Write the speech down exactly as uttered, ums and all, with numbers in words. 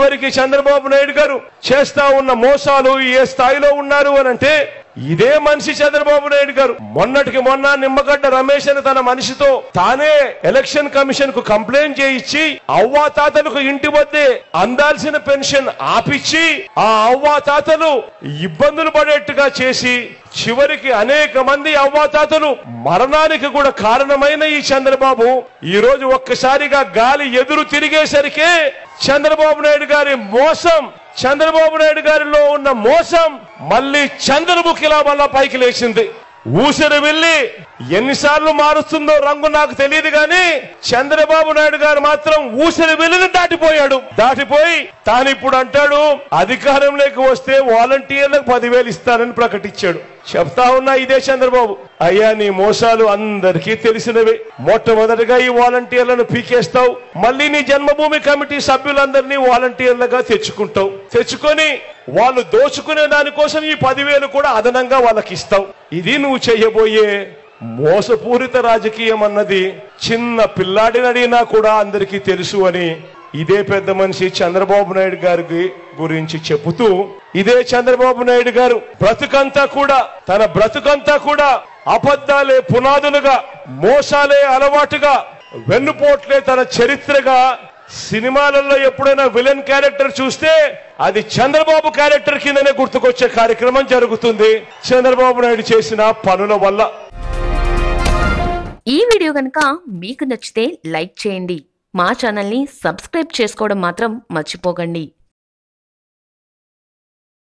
చివరికి చంద్రబాబు నాయుడు గారు చేస్తా ఉన్న మోసాలు ఏ స్థాయిలో ఉన్నారు అని అంటే, ఇదే మనిషి చంద్రబాబు నాయుడు గారు మొన్నటికి మొన్న నిమ్మగడ్డ రమేష్ అని తన మనిషితో తానే ఎలక్షన్ కమిషన్ కు కంప్లైంట్ చేయించి అవ్వా తాతలకు ఇంటి వద్దే అందాల్సిన పెన్షన్ ఆపిచ్చి ఆ అవ్వా తాతలు ఇబ్బందులు పడేట్టుగా చేసి చివరికి అనేక మంది అవ్వాతాతలు మరణానికి కూడా కారణమైన ఈ చంద్రబాబు ఈ రోజు ఒక్కసారిగా గాలి ఎదురు తిరిగేసరికి చంద్రబాబు నాయుడు గారి మోసం, చంద్రబాబు నాయుడు గారిలో ఉన్న మోసం మళ్ళీ చంద్రముఖిలా మళ్ళా పైకి లేచింది. ఊసరి వెళ్ళి ఎన్నిసార్లు మారుస్తుందో రంగు నాకు తెలియదు గాని చంద్రబాబు నాయుడు గారు మాత్రం ఊసరి వెళ్ళిని దాటిపోయాడు. దాటిపోయి తాను ఇప్పుడు అంటాడు అధికారంలోకి వస్తే వాలంటీర్లకు పదివేలు ఇస్తానని ప్రకటించాడు. చెప్తా ఉన్నా ఇదే చంద్రబాబు, అయ్యా నీ మోసాలు అందరికీ తెలిసినవే. మొట్టమొదటిగా ఈ వాలంటీర్లను పీకేస్తావు, మళ్ళీ నీ జన్మభూమి కమిటీ సభ్యులందరినీ వాలంటీర్లుగా తెచ్చుకుంటావు. తెచ్చుకొని వాళ్ళు దోచుకునే దానికోసం ఈ పదివేలు కూడా అదనంగా వాళ్ళకి ఇస్తావు. ఇది నువ్వు చేయబోయే మోసపూరిత రాజకీయం అన్నది చిన్న పిల్లాడిని అడిగినా కూడా అందరికీ తెలుసు అని ఇదే పెద్ద మనిషి చంద్రబాబు నాయుడు గారి గురించి చెబుతూ, ఇదే చంద్రబాబు నాయుడు గారు బ్రతుకంతా కూడా తన బ్రతుకంతా కూడా అబద్ధాలే పునాదులుగా, మోసాలే అలవాటుగా, వెన్నుపోట్లే తన చరిత్రగా, సినిమాలలో ఎప్పుడైనా విలన్ క్యారెక్టర్ చూస్తే అది చంద్రబాబు క్యారెక్టర్ కిందనే గుర్తుకొచ్చే కార్యక్రమం జరుగుతుంది చంద్రబాబు నాయుడు చేసిన పనుల వల్ల. ఈ వీడియో కనుక మీకు నచ్చితే లైక్ చేయండి, మా ఛానల్ని సబ్స్క్రైబ్ చేసుకోవడం మాత్రం మర్చిపోకండి.